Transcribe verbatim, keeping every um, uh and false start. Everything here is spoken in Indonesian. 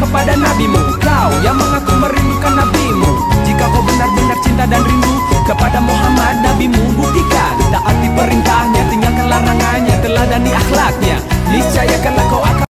kepada nabimu. Kau yang mengaku merindukan nabimu, jika kau benar-benar cinta dan rindu kepada Muhammad